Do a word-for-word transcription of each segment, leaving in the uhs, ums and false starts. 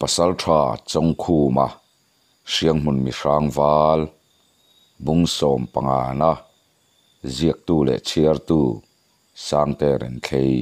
pasal tha chong khu ma siang mun mi sang wal bung som pangana ziak tu le chiar tu sang te ren thei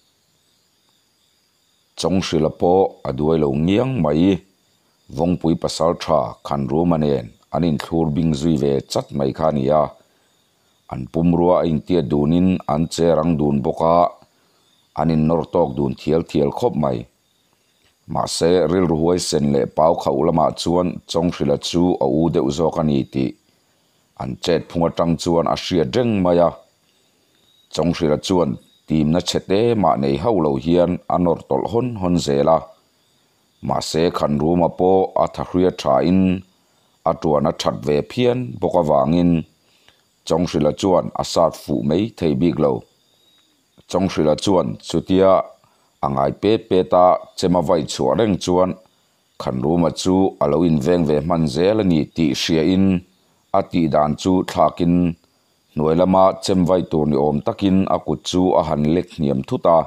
chong sila po aduai lo ngiang mai vong pui pasal tha khan ru manen anin thur bing zui ve chat mai khania an pumrua in tia dunin an che rang dun boka anin nortok dun thial thial khop mai ma se ril ruhoi sen le pau khau lama chuan chong sila chu a u de uzo kani ti an chet phunga tang chuan a hria dreng maya chong sila chuan tim na chete ma nei haulo hian anor tol hon hon zela ma se khan ru ma po a tha hria tha in atuana that ve phian boka wangin chong sila chuan asat fu mei thei big lo chong sila chuan chutia angai pe pe ta chema vai chua reng chuan khan ru ma chu alo in veng ve man zel ani ti hria in ati dan chu thlakin noilama chem vai tur ni om takin akut chu a han lek niam thuta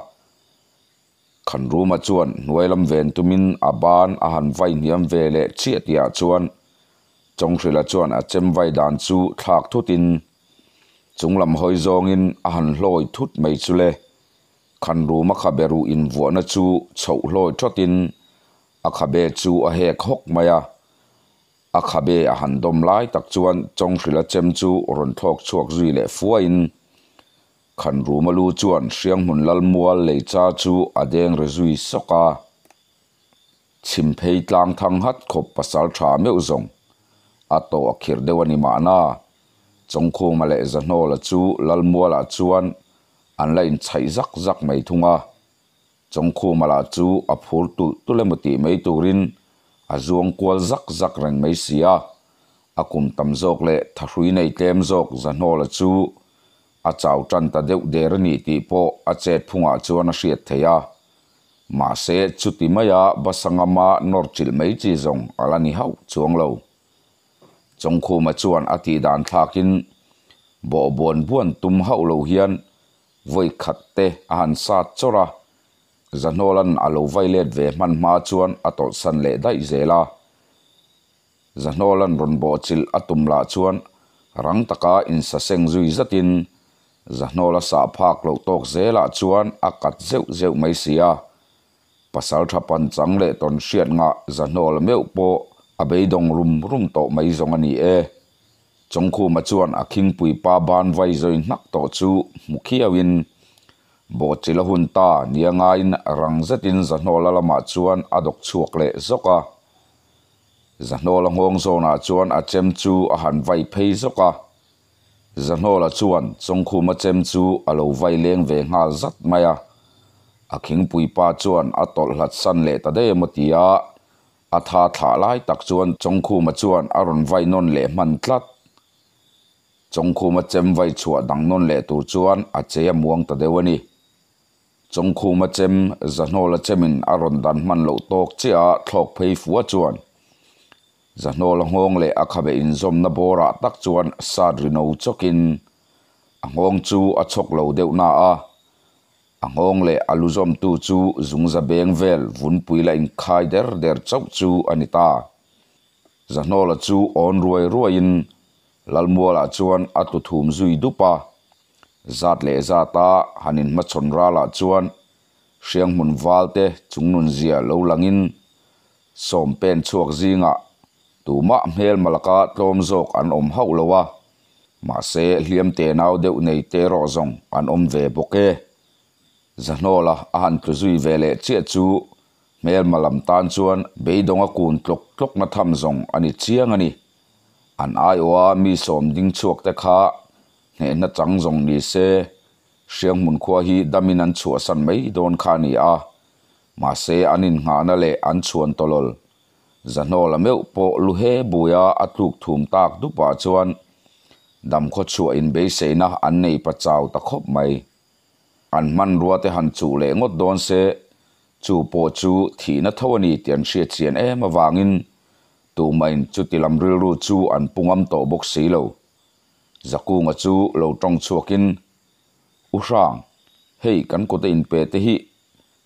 khan ru ma chuan noilam ven tumin aban a han vai niam ve le chiatia chuan chong sila chuan a chem vai dan chu thlak thutin chunglam hoi zongin a han hloi thut mai chule khan ru ma khaberu in vuana chu chho hloi thotin a khabe chu a hek hok maya a khabe a han dom lai tak chuan chong sila chem chu ron thok chuak zui le fuain khan ru ma lu chuan hriang mun lal mual le cha chu adeng rezui soka chimphei tlang thang hat khop pasal tha meu zong ato akhir dewani mana chongkhu male zanol chu lalmuala chuan an lain chai zak zak mai thunga chongkhu mala chu aphur tu tulemati mai turin azuang kwal zak zak reng mai sia akum tam zok le tharui nei tlem zok zanol chu a chaw tan ta deuh der ni ti po a chet phunga chuan a hriat theya ma se chuti maya basangama norchil mai chi zong alani hau chuang lo chongkhu ma chuan ati dan thakin bo bon buan tum hau lo hian voi khatte an sat chora zanolan alo violet ve man ma chuan atol san le dai zela zanolan ron bo chil atum la chuan rang taka in sa seng zui zatin zanola sa phak lo tok zela chuan akat zeu zeu mai sia pasal thapan chang le ton hriat nga zanol meu po abeidong rum rum to mai zong ani e chongkhu ma chuan akhing pui pa ban vai zoi nak to chu mukhiawin bo chila hun ta nianga in rang zatin zanola lama chuan adok chuak le zoka zanola ngong zona chuan a chem chu a han vai phei zoka zanola chuan chongkhu ma chem chu alo vai leng ve nga zat maya akhing pui pa chuan atol hlat san le ta de motia atha tha lai tak chuan chongkhu ma chuan aron vai non le man tlat chongkhu ma chem vai chua dang non le tur chuan a cheya muang ta dewani chongkhu ma chem zanola chemin aron dan man lo tok chia thlok phei fuwa chuan zanola ngong le akhabe in zom na bora tak chuan sadrino chokin angong chu a chok lo deuh na a angong le aluzom tu chu zungza beng vel vun puila in khai der der chau chu anita zanola chu on ruai ruain lalmuala chuan atu thum zui dupa zat le zata hanin machon rala chuan hriang mun walte chungnun zia lo langin som pen chuak zinga tuma hmel malaka tlom zok an om hau lowa ma se hliam te naw deuh nei te ro zong an om ve boke zanola ahan tluzui vele chia chu mel malam tan chuan beidonga kun tlok tlok na tham zong ani chiang ani an ai oa mi som ding chuak te kha ne na chang zong ni se hriang mun khua hi daminan chua san mai don kha ni a ma se anin nga na le an chuan tolol zanola meu po luhe buya atluk thum tak du pa chuan dam kho chu in be se na an nei pa chaw ta khop mai an man ruate han chu le ngot don se chu po chu thi na thawani tian hria chian e ma wangin tu main chu tilam ril ru chu an pungam to bok silo zakunga chu lo tong chuakin u rang hei kan ko te in pe te hi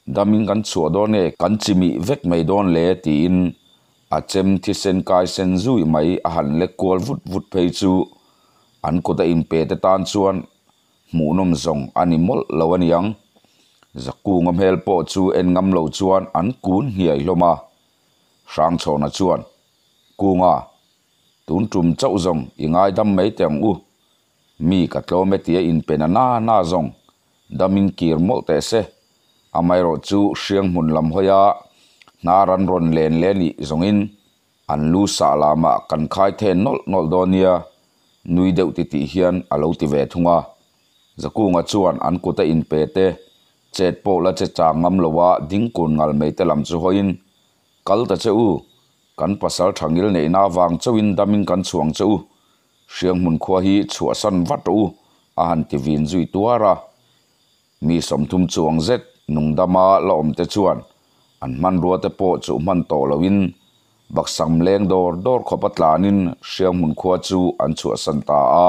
damin kan chua don e kan chimi vek mai don le ti in a chem thi sen kai sen zui mai a han le kol vut vut phei chu an ko ta in pe te tan chuan mu nom zong animal lawani yang zaku ngam hel po chu en ngam lo chuan an kun hiai hloma sang chona chuan kunga tun tum chau zong ingai dam mai teng u mi ka tlometia in penana na zong damin kir mol te se amai ro chu hriang mun lam hoya naran ron len leni zongin an lu sa lama kan khai the nol nol donia nui deuh ti ti hian alo ti ve thunga zakunga chuan an kuta in pe te chet po la che changam lowa ding kun ngal mei te lam chu hoin kal ta che u kan pasal thangil nei na wang chawin damin kan chuang che u hriang mun khua hi chua san vat u a han ti vin zui tuara mi som thum chuang zet nung dama la om te chuan an man ruwa te po chu man to lowin bak sam leng dor dor khopatlanin hriang mun khua chu an chua san ta a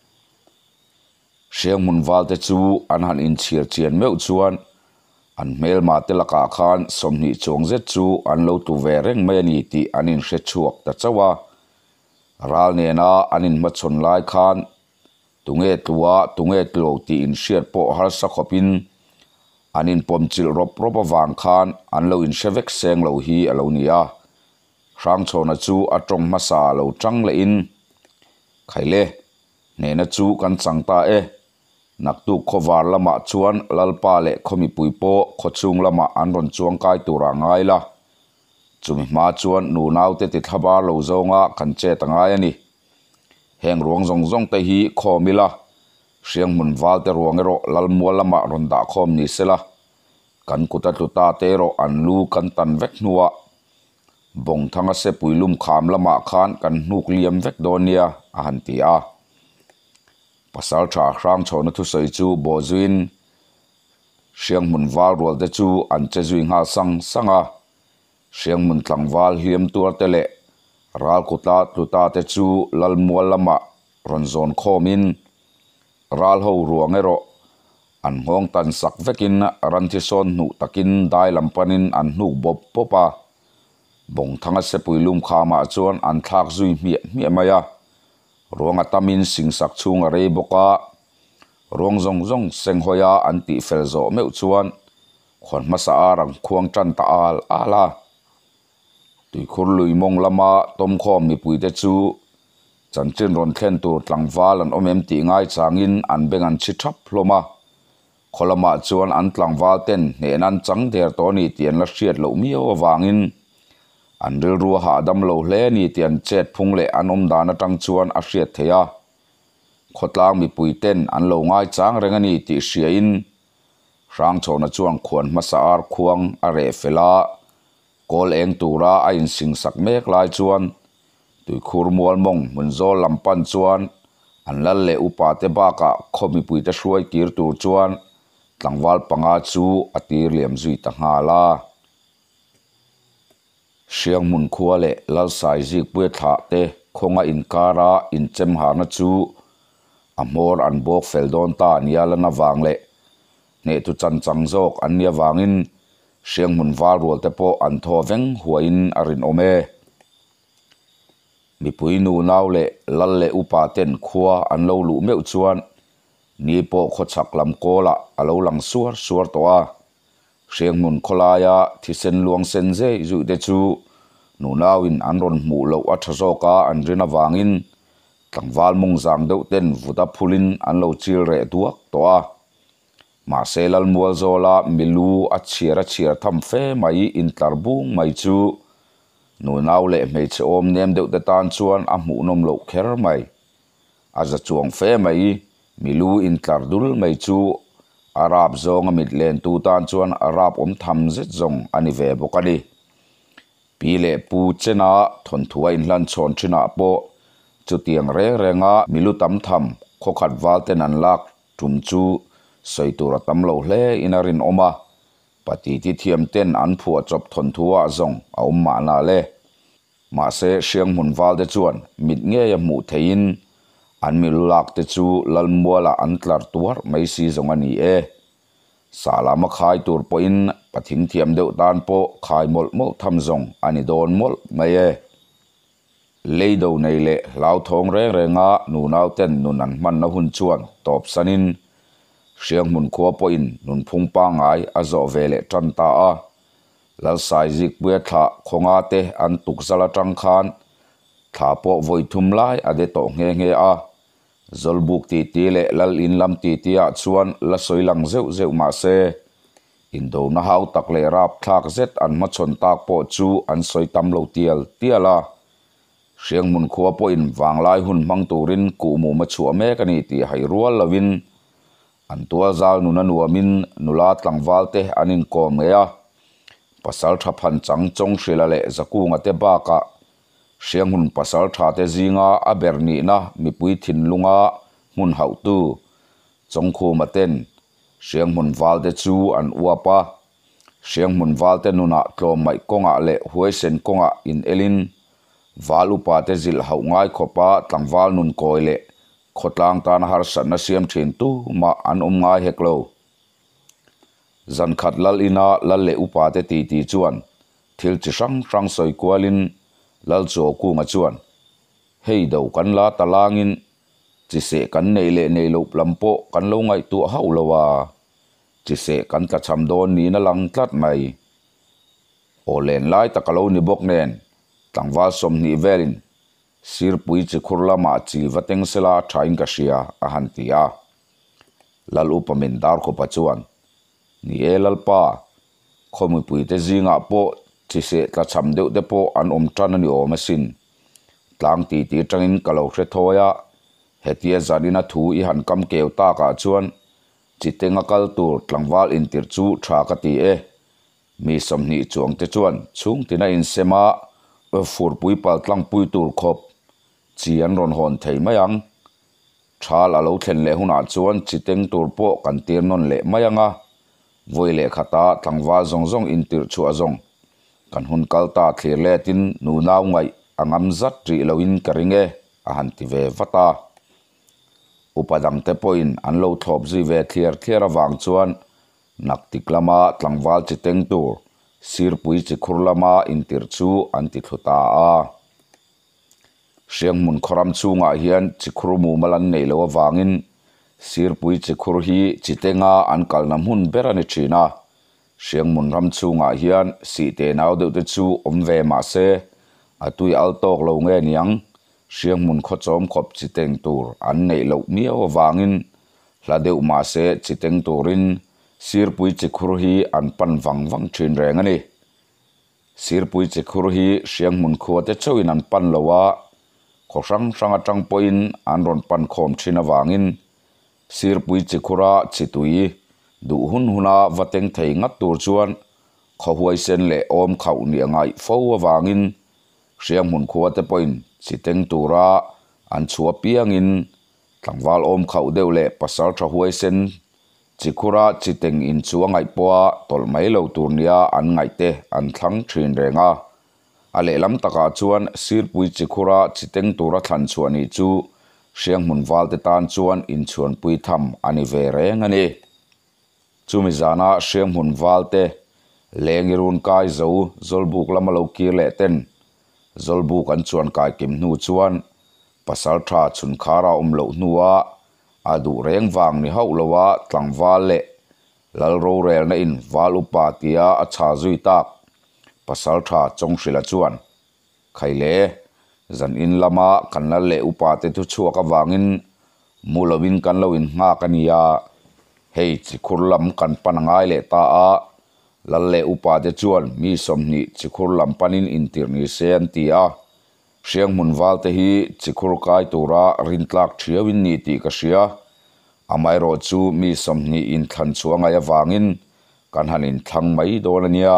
hriang mun wal te chu an han in chhir chian meu chuan an mel ma te laka khan somni chuang zet chu an lo tu ve reng mai ani ti anin hre chuak ta chawa ral ne na anin ma chon lai khan tunge tua tunge tlo ti in hriat po har sa khopin anin pom chil rop rop awang khan an lo in shevek seng lo hi alo nia rang chona chu atong masa lo tang le in khaile ne na chu kan changta e naktu khowar lama chuan lalpa le khomi puipo khochung lama anron chuang kai tura ngai la chumi ma chuan nu nau te ti thaba lo zonga kan che tangai ani heng ruang zong zong te hi khomila hriang mun wal te ruang ero lalmual lama ron da khom ni sela kan kuta tuta te ro an lu kan tan vek nuwa bong thanga se puilum kham lama khan kan hnuk liam vek donia a han ti a pasal tha hrang chona thu sei chu bozuin hriang mun wal rual te chu an che zui nga sang sanga hriang mun tlang wal hiam tur te le ral kuta tuta te chu lalmual lama ron zon khomin ral ho ruang ero an ngong tan sak vekin ran thi son nu takin dai lampanin an hnuk bop popa bong thanga se puilum khama chuan an thak zui mi mi maya ruang atamin singsak chung rei boka ruang zong zong seng hoya anti felzo meu chuan khon masa arang khuang tan ta al ala tui khur lui mong lama tom khom mi puite chu chanchin ron thlen tur tlangwal an omem ti ngai changin an bengan chi thap hloma kholama chuan an tlangwal ten ne nan chang der to ni tian la hriat lo mi awangin an ril ruwa ha dam lo hle ni tian chet phung le anom dana tang chuan a hriat theya khotlang mi puiten an lo ngai chang rengani ti hria in rang chona chuang khuan masa ar khuang a re fela kol eng tura a in sing sak mek lai chuan tui khur mual mong mun zo lampan chuan an lal le upa te baka khomi puite hruai tir tur chuan tlangwal panga chu atir liam zui ta nga la hriang mun khua le lal sai zik pui tha te khonga in kara in chem harna chu amor an bok fel don ta nia lana wang le ne tu chan chang jok an nia wangin hriang mun wal rual te po an tho veng huain arin ome mi pui nu nau le lal le upa ten khua an lo lu meu chuan ni po kho chak lam kola alo lang suar suar to a hriang mun kholaya thisen luang sen je zu te chu nu nawin an ron mu lo a thazoka an rina wangin tlangwal mung zang deuh ten vuta phulin an lo chil re duak to a ma selal mual zola milu a chiara chiar tham fe mai in tlarbung mai chu nu naw le mei che om nem deuh te tan chuan a mu nom lo kher mai a za chuang fe mai milu in tlardul mai chu arab zong amit len tu tan chuan arab om tham zet zong ani ve bokani pile pu chena thon thuai in hlan chon thina po chu tiang re renga milu tam tham kho khat wal ten an lak tum chu soitura tam lo hle inarin oma pati ti thiam ten an phua chop thon thua zong a om ma na le ma se hriang mun wal te chuan mit nge ya mu thein an mil lak te chu lalmuala an tlar tuar mai si zong ani e salama khai tur po in pathing thiam deuh tan po khai mol mol tham zong ani don mol mai e leido nei le lau thong reng renga nu nau ten nun an man na hun chuan top sanin siang mun khuwa po in nun phung pa ngai a zo vele tan ta a lal sai zik bue tha khonga te an tuk zala tang khan tha po voi thum lai ade to nge nge a zolbuk ti ti le lal in lam ti ti a chuan la soilang zeu zeu ma se indo na hau tak le rap thak zet an ma chon tak po chu an soi tam lo tial tiala siang mun khuwa po in wang lai hun mang turin ku mu ma chu me ka ni ti hai rual lovin an tua zal nu na nuamin nula tlangwal te anin kom ngeya pasal tha phan chang chong shrila le zakunga te ba ka siang hun pasal tha te zinga a berni na mi pui thin lunga mun hau tu chong khu maten siang mun wal te chu an uapa siang mun wal te nuna tlom mai konga le huai sen konga in elin walu pa te zil hau ngai khopa tlangwal nun koile khotlang tan har san na siam thin tu ma an um ngai heklo zan khat lal ina lal le upa te ti ti chuan thil chi sang sang soi kwalin lal cho ku nga chuan hei do kan la talangin chi se kan nei le nei lo plampo kan lo ngai tu hau lawa chi se kan ka cham don ni na lang tlat mai o len lai takalo ni bok nen tlangwal som ni velin sir pui chi khurlama chi wateng sela thain ka sia a hantia lal upamin dar ko pachuan ni elal pa khomu pui te zinga po chi se tla cham deuh te po an om tran ani o masin tlang ti ti tangin kalo hre thoya hetia zanina thu i han kam keu ta ka chuan chi tenga kal tur tlangwal in tir chu tha ka ti e mi somni chuang te chuan chung tina in sema fur pui pal tlang pui tur khop chi an ron hon thei mayang thal alo thlen le huna chuan chi teng tur po kan tir non le mayanga voi le khata tlangwal zong zong in tir chu azong kan hun kalta thlir le tin nu naw ngai angam zat ri loin karinge a han ti ve vata upadang te poin an lo thop zi ve thlir thlir awang chuan nak tiklama tlangwal chi teng tur sir pui chi khurlama in tir chu an ti thuta a siang mun khoram chunga hian chi khurmu malan nei lo awangin sir pui chi khur hi chi tenga an kalna mun berani thina siang mun ram chunga hian si te naw deuh te chu om ve ma se atui al tok lo nge niang siang mun kho chom khop chi teng tur an nei lo mi awangin hla deuh ma se chi teng turin sir pui chi khur hi an pan wang wang thin reng ani sir pui chi khur hi siang mun khuwa te chawin an pan lowa khosang sanga tang poin an ron pan khom thina wangin sir pui chi khura chi tui du hun huna wateng thei ngat tur chuan kho huai sen le om khau ni angai fo awangin siang mun khuwa te poin chi teng tura an chua piangin tlangwal om khau deuh le pasal tha huai sen chi khura chi teng in chuangai poa tol mai lo tur nia an ngai te an thlang thin renga ale lam taka chuan sir pui chi khura chi teng tura thlan chuani chu siang mun wal te tan chuan in chuan pui tham ani ve reng ani chumi zana siang mun wal te lengirun kai zo zolbuk lama lo kir le ten zolbuk an chuan kai kim nu chuan pasal tha chun khara um lo nuwa adu reng wang ni hau lowa tlangwal le lal ro rel na in wal upa tia a cha zui tak pasal tha chong shrila chuan khaile zan in lama kanla le upa te tu chuaka wangin mulawin kan lo in nga kania hei chi khurlam kan panangai le ta a lal le upa te chuan mi somni chi khurlam panin in tirni sen tia siang mun wal te hi chi khur kai tura rintlak thiawin ni ti ka sia amai ro chu mi somni in thlan chuanga ya wangin kan hanin thlang mai donania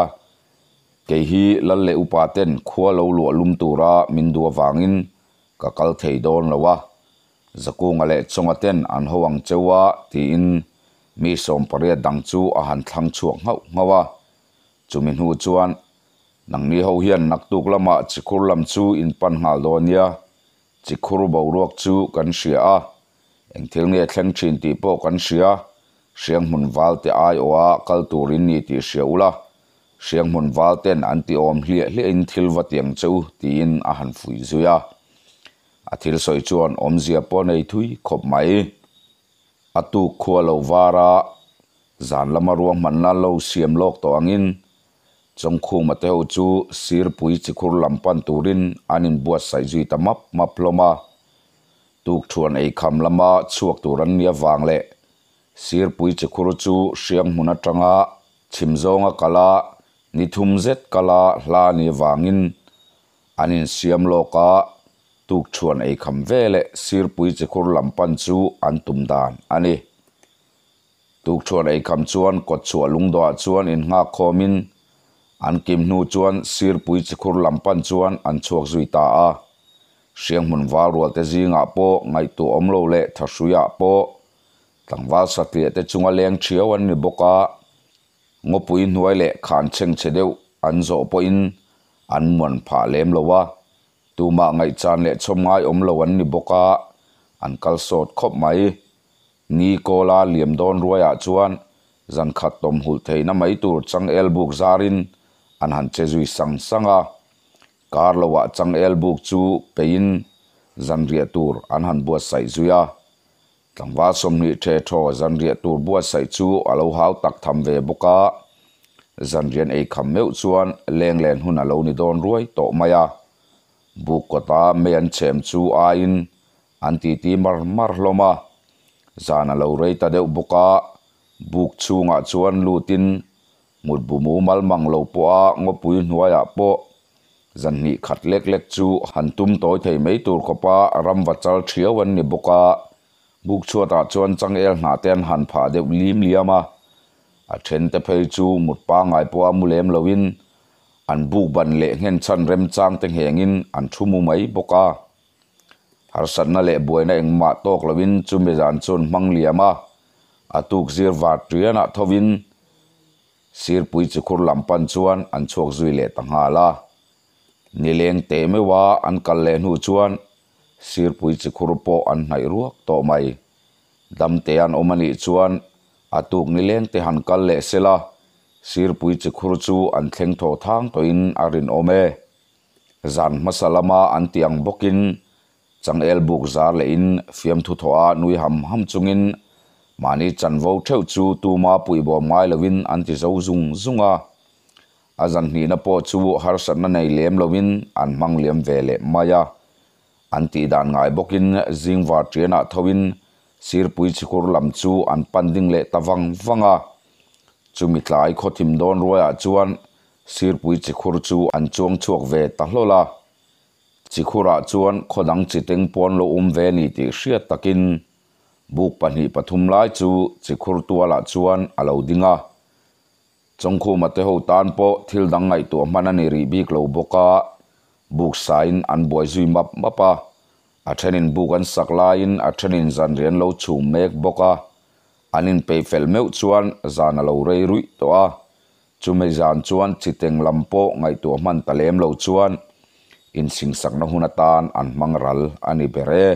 ke hi lal le upa ten khua lo lu lum tura min du wangin ka kal thei don lawa zakunga le chonga ten an howang chewa ti in mi som paria dang chu a han thlang chuak ngau ngawa chumin hu chuan nang ni ho hian nak tuk lama chikhur lam chu in pan ngal donia chikhur bo ruak chu kan sia a engthil nge thleng thin ti po kan sia siang mun wal te ai owa kal turin ni ti sia ula siang mun wal ten anti om hlia hlia in thil wa tiang chu tin a han fui zuya a thil soi chuan om zia po nei thui khop mai atu khua lo wara zan lama ruang man na lo siam lok to angin chong khu ma te ho chu sir pui chikhur lampan turin anin buat sai zui tamap maploma tuk thuan ei kham lama chuak turan nia wangle sir pui chikhur chu siang huna tanga chimzonga kala nithum zet kala hla ni wangin anin siam loka tuk thuan ei kham vele sir pui chikhur lampan chu an tum dan ani tuk thuan ei kham chuan kot chu lungdo chuan in nga khomin an kim nu chuan sir pui chikhur lampan chuan an chuak zui ta a siang mun wal rual te zinga po ngai tu omlo le thasuya po tlangwal satlia te chunga leng thiau an ni boka ngopui hnuai le khan cheng chedeu an zo po in an mon pha lem lowa tuma ngai chan le chom ngai om lo an ni boka an kal sot khop mai ni kola liam don ruaya chuan zan khat tom hul theina mai tur chang el buk zarin an han che zui sang sanga karlowa chang el buk chu pein zan ria tur an han buat sai zuya tlangwa somni the tho zan ria tur buat sai chu alo hau tak tham ve boka zan rian ei kham meu chuan leng len hun alo ni don ruai to maya buk kota me an chem chu a in an ti ti mar mar hloma zan alo rei ta deuh boka buk chunga chuan lutin mut bumu malmang lo po a ngopui hnuaya po zan ni khat lek lek chu han tum toy thei mei tur khopa ram wachal thiawan ni boka buk chuata chuan chang el hna ten han pha deuh lim liama a then te phei chu mut pa ngai po amulem lowin an buk ban le ngen chan rem chang teng hengin an thumu mai boka har san na le boina engma tok lowin chu me zan chun mang liama atuk zir wat riana thovin sir pui chikhur lampan chuan an chuak zui le tanghala nileng te mewa an kal le nu chuan sir pui chikhur po an hnai ruak to mai dam te an omani chuan atuk nileng te han kal le sela sir pui chikhur chu an thleng tho thang to in arin ome zan masalama an tiang bokin chang el buk zar le in fiam thu thoa nui ham ham chungin mani chanvo theu chu tuma pui bo mai lovin anti zo zung zunga azan ni na po chu har san na nei lem lovin an mang lem vele maya anti dan ngai bokin zingwa triana thowin sir pui chikur lam chu an panding le tawang wanga chumi tlai khothim don roya chuan sir pui chikur chu an chuang chuak ve ta hlola chikhura chuan khodang chiteng pon lo um ve ni ti hriat takin buk pani pathum lai chu chikhur tuala chuan alo dinga chongkhu mate ho tan po thil dang ngai tu manani ri bik lo boka buk sain an boy zui map mapa a thenin buk an saklain a thenin zan rian lo chum mek boka anin pe fel meu chuan zan alo rei rui to a chume zan chuan chiteng lampo ngai tu man talem lo chuan in sing sak na hunatan an mangral ani bere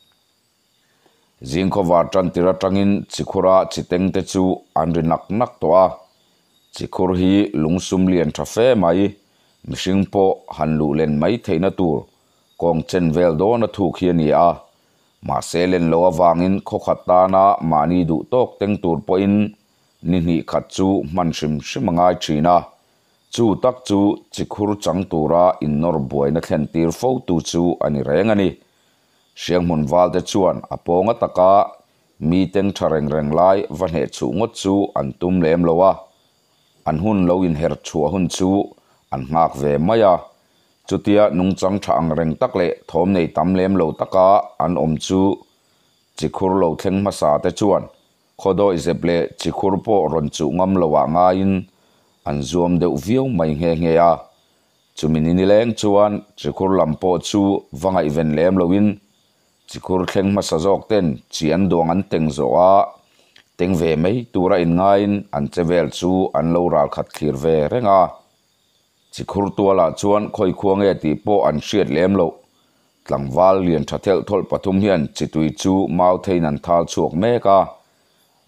zingkho war tan tira tangin chikhura chiteng te chu an rinak nak to a chikhur hi lungsum lian thafe mai mihring po han lu len mai theina tur kong chen vel do na thu khi ni a ma selen lo awangin kho khatana mani du tok teng tur po in ni ni khat chu man shim shimangai thina chu tak chu chikhur chang tura in nor boy na thlen tir fo tu chu ani rengani siang mun wal te chuan aponga taka mi teng thareng reng lai van he chu ngot chu an tum lem lowa an hun lo in her chua hun chu an ngak ve maya chutia nung chang thang reng tak le thom nei tam lem lo taka an om chu chikhur lo thleng ma sa te chuan khodoi zeple chikhur po ron chu ngam lowa nga in an zuam deuh viau mai nge nge a chumini ni leng chuan chikhur lampo chu wangai ven lem loin chikhur thleng ma sa jok ten chian dong an teng zo a teng ve mai tura in ngain an chevel chu an lo ral khat khir ve renga chikhur tuala chuan khoi khuange ti po an hriat lem lo tlangwal lian thathel thol pathum hian chitui chu mau thein an thal chuak meka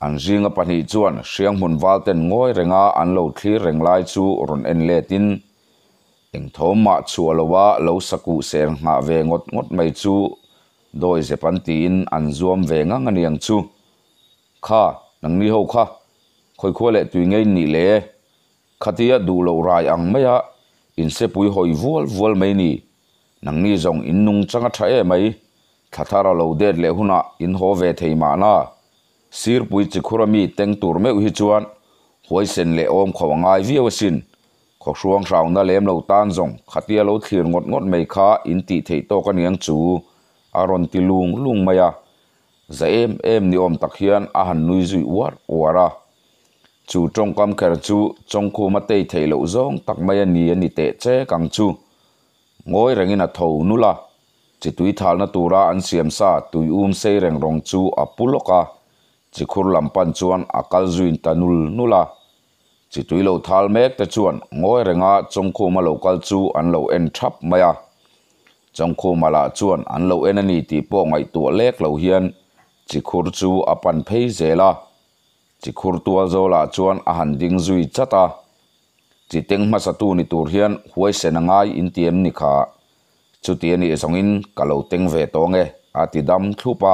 an ringa pahnih chuan hriang hmun val ten ngawi renga an lo thlir reng lai chu ron en letin eng thawm ma chu alowa lo saku ser nga ve ngot ngot mai chu doi zepan tiin an zuam ve nga nganiang chu kha nang ni ho kha khoi khole tui ngei ni le khatia du lo rai ang maya in se pui hoi vual vual mai ni nang ni zong in nung changa tha e mai thathara lo det le huna in ho ve theima na sir pui chi khurami teng tur me hi chuan hoi sen le om khawangai viawasin kho hruang raung na lem lo tan zong khatia lo thlir ngot ngot mai kha in ti thei to ka niang chu aron ti lung lung maya za em em ni om tak hian a han nui zui war wara chu trong kam kher chu trong khu ma tei thei lo zong tak mai ani ani te che kang chu ngoi rengin a tho nula chi tui thal na tura an siam sa tui um sei reng rong chu apuloka chi khur lampan chuan akal zuin tanul nula chi tui lo thal mek te chuan ngoi renga trong khu ma local chu an lo en thap maya trong khu mala chuan an lo en ani ti po ngai tu lek lo hian chi khur chu apan phei zela chi khur tual zola chuan a han ding zui chata chi teng ma satu ni tur hian huai senangai in tiem ni kha chu ti ani zongin kalo teng ve to nge ati dam thupa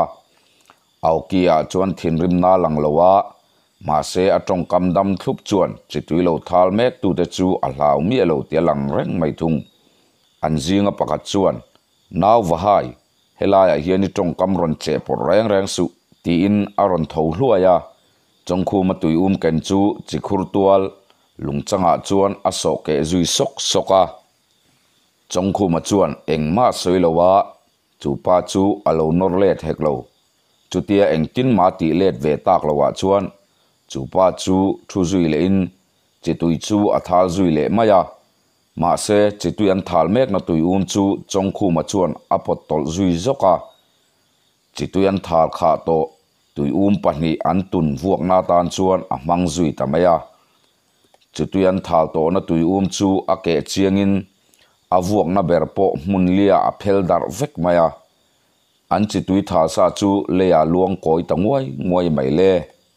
au kia chuan thin rim na lang lowa ma se atong kam dam thup chuan chi tui lo thal mek tu te chu a hlau mi lo te lang reng mai thung an zinga pakhat chuan naw vahai helaya hian i tong kam ron che por reng reng su ti in aron tho hluaya trong khu ma tui um ken chu chi khur tual lung changa chuan a so ke zui sok soka trong khu ma chuan eng ma soilowa chu pa chu alo nor let heklo chu tia eng tin ma ti let ve tak lowa chuan chu pa chu thu zui le in chi tui chu a thal zui le maya ma se chi tui an thal mek na tui um chu trong khu ma chuan a pot tol zui zoka chi tui an thal kha to tui um pahni an tun vuak na tan chuan a mang zui tamaya chi tui an thal to na tui um chu a ke chiangin a vuak na ber po mun lia a phel dar vek maya an chi tui thal sa chu leya luang koi tangwai ngoi mai le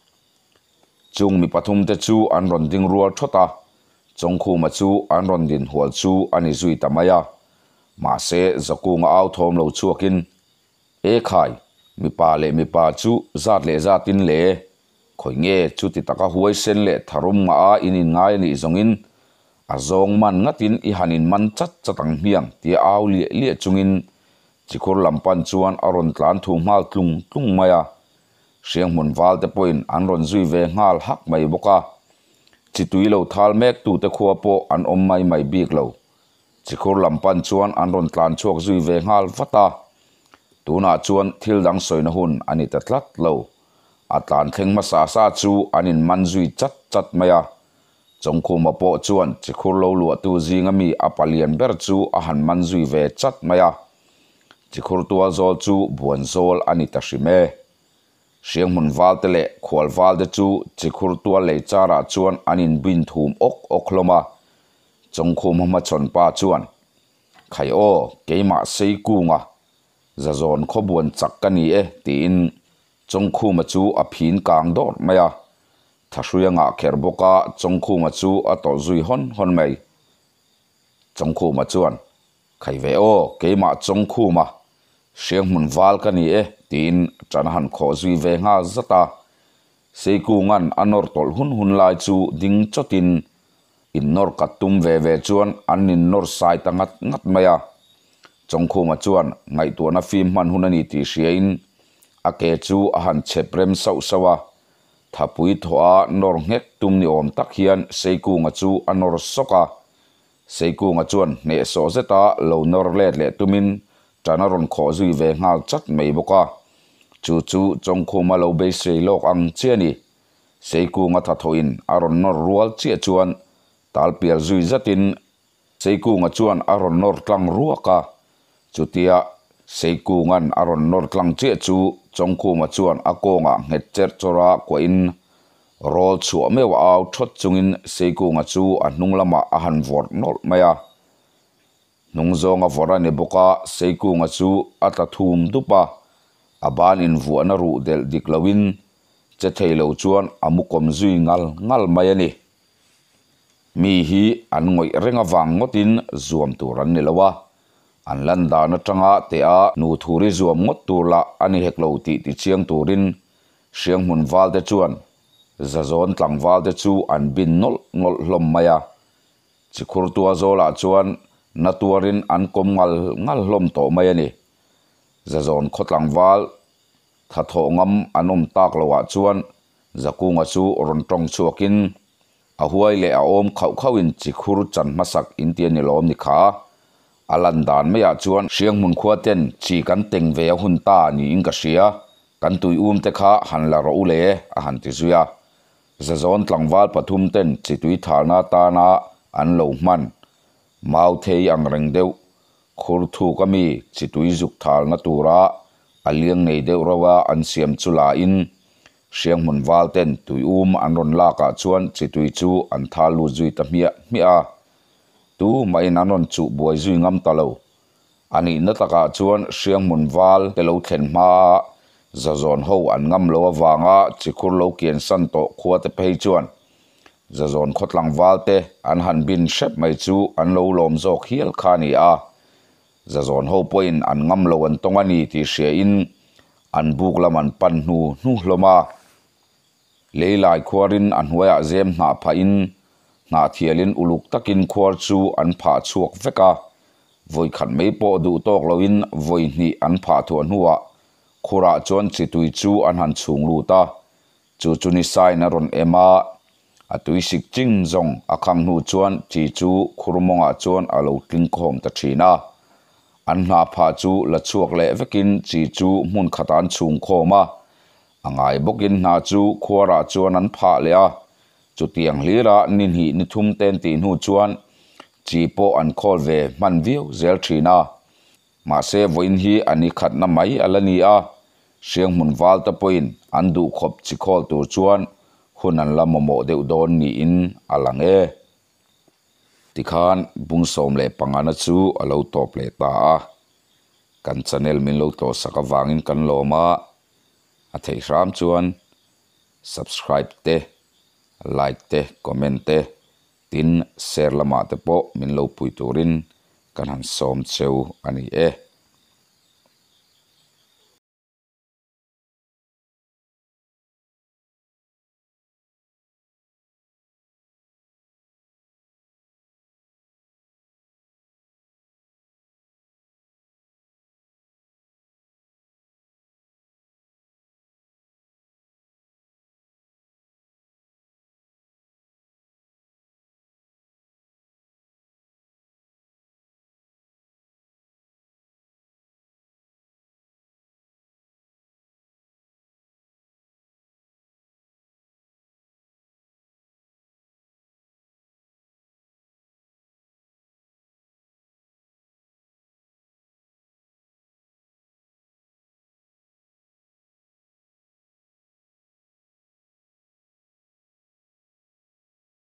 chung mi pathum te chu an ron ding rual thota trong khu ma chu an ron din hual chu ani zui tamaya ma se zakunga au thom lo chuakin e khai mi pa le mi pa chu zat le zatin le khoi nge chu ti taka huai sen le tharum nga a inin ngai ni zongin a zong man ngatin i hanin man chat chatang hiang ti au li li chungin chikhur lampan chuan aron tlan thu mal tlung tlung maya siang mun wal te point an ron zui ve ngal hak mai boka chi tui lo thal mek tu te khuwa po an om mai mai bik lo chikhur lampan chuan an ron tlan chuak zui ve ngal vata tuna chuan thil dang soina hun ani tatlat lo atlan thleng ma sa sa chu anin man zui chat chat maya trong khu ma po chuan chikhur lo lu tu zinga mi apalian ber chu a han man zui ve chat maya chikhur tual zol chu buan zol ani tashime siang mun wal tele khwal wal de chu chikhur tual le chara chuan anin bin thum ok okloma trong khu ma chon pa chuan khai o keima sei kunga za zon kho buan chak kani e tin trong khu ma chu a phin kang dor maya thashuya nga kher boka trong khu ma chu a to zui hon hon mai trong khu ma chuan khai ve o keima trong khu ma siang mun wal kani e tin chan han kho zui ve nga zata sei ku ngan anor tol hun hun lai chu ding chotin in nor katum ve ve chuan anin nor sai tangat ngat maya trong khu ma chuan ngai tu na phim man hunani ti hriain ake chu a han cheprem sau sawa thapui thoa nor ngek tum ni om tak hian sei ku nga chu anor soka sei ku nga chuan ne so zeta lo nor let le tumin tanaron kho zui ve ngal chat mei boka chu chu trong khu ma lo be sei lok ang chiani sei ku nga tha thoin aron nor rual chia chuan tal pial zui zatin sei ku nga chuan aron nor tlang ruaka chutia sei ku ngan aron nor tlang che chu trong khu ma chuan akonga nget cher chora ko in rol chu mewa au thot chungin sei ku nga chu anung lama a han vor nol maya nung zonga vorani boka sei ku nga chu ata thum dupa aban in vuana ru del diklawin che thei lo chuan amukom zui ngal ngal mai ani mi hi an ngoi renga wang ngotin zuam turan ni lawa an lan da na tanga te a nu thuri zuam ngot tur la ani heklo ti ti chiang turin siang mun wal te chuan za zon tlang wal te chu an bin nol ngol hlom maya chikhur tua zola chuan na tuarin an kom ngal ngal hlom to mai ani za zon khotlang wal tha tho ngam anom tak lowa chuan zakunga chu ron tong chuakin a huai le a om khau khau in chikhur chan masak intian ni lom ni kha alan dan me ya chuan siang mun khua ten chi kan teng ve hun ta ni in ka sia kan tui um te kha han la ro le a han ti zuya za zon tlangwal pathum ten chi tui tharna ta na an lo man mau thei ang reng deu khur thu kami chi tui zuk thal na tura aliang nei deu rawa an siam chula in siang mun wal ten tui um an ron la ka chuan chi tui chu an thal lu zui ta mia mia tu mai nan ron chu boi zui ngam ta lo ani na taka chuan siang mun wal te lo thlen ma za zon ho an ngam lo awanga chikhur lo kian san to khuwa te phei chuan za zon khotlang wal te an han bin shep mai chu an lo lom zok hial khani a za zon ho point an ngam lo an tongani ti sia in an buk laman pan nu nu hloma leilai khwarin an huaya zem na pha in na thialin uluk takin khwar chu an pha chuak veka voi khan mei po du tok loin voi ni an pha thuan huwa khura chon chi tui chu an han chung lu ta chu chu ni sai na ron ema atui sik ching zong akhang nu chuan chi chu khurmonga chuan alo tling khom ta thina an na pha chu la chuak le vekin chi chu mun khatan chung khoma angai bokin na chu khwara chuan an pha le a chu tiang lira nin hi ni thum ten ti nu chuan chi po an khol ve man viu zel thina ma se voin hi ani khat na mai alani a siang mun wal ta point an du khop chi khol tur chuan hunan la momo deu don ni in alang e tikhan bung som le pangana chu alo top le ta a kan channel min lo to saka wangin kan loma a thei ram chuan subscribe te like te comment te tin share lama te po min lo pui turin kan han som cheu ani e